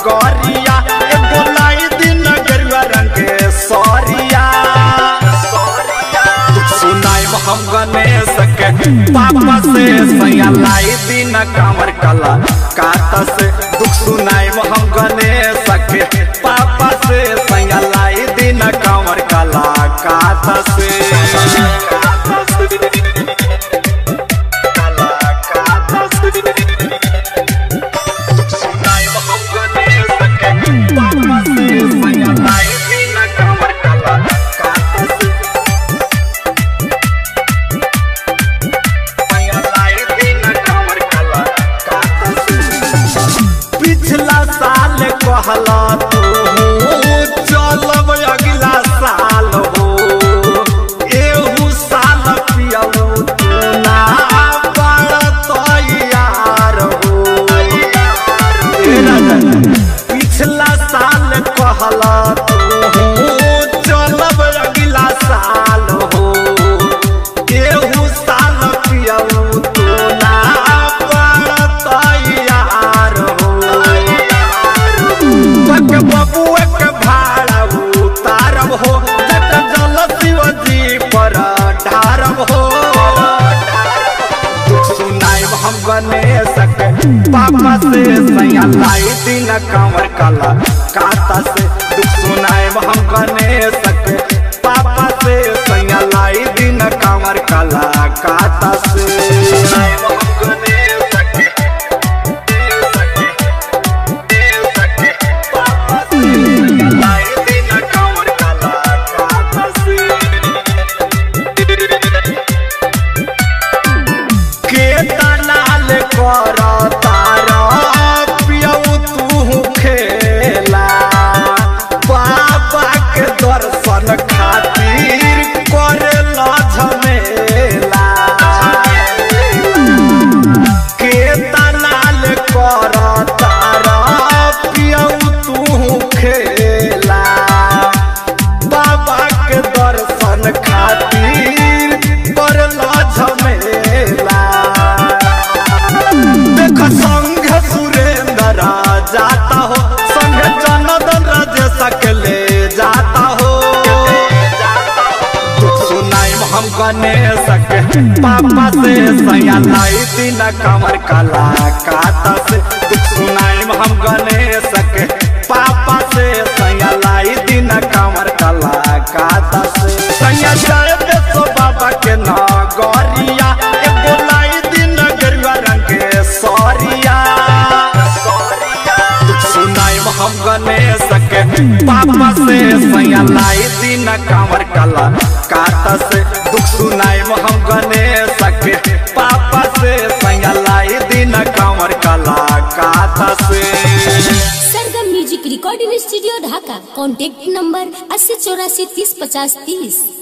गरिया एगो लाई दिन गेरुआ रंग के सरिया सुनाई हम गणेश के पापा से सैया लाई दिन कांवर कला काता से दुख सुनाई हम गणेश के पापा से सैया लाई दिन कांवर कला काता से कहला तू चलब अगला साल हो एहू साल पियऊ तू ना बड़ तैयार हो पिछला साल कहला तू चलब अगला साल हो एहू साल पियऊ तू ना बड़ तैयार हो बबुआ के भाड़ा उतारब हो जल शिव जी पर ढारब हो सुनाई हम गणेश के पापा से सैया लाई दिन कांवर कला काता से दुख सुनाई हम गणेश के पापा से सैया लाई दिन कांवर कला काता से जाता हो संगे जनदन राजेश के ले जाता हो दुख सुनाई हम गणेश के पापा से सैया लाई दिन कांवर कला काता से दुख सुनाई हम गणेश के पापा से सैया लाई दिन कांवर कला काता से सैया जाए बेसो बाबा के नगरिया एगो लाई दिन गेरुआ रंग के सरिया हम गणेश के पापा से सैया लाई दिन कांवर कला काता से दुख सुनाई हम गणेश के पापा से सैया लाई दिन कांवर कला काता से। Sargam music recording studio Dhaka, contact number 8084305030।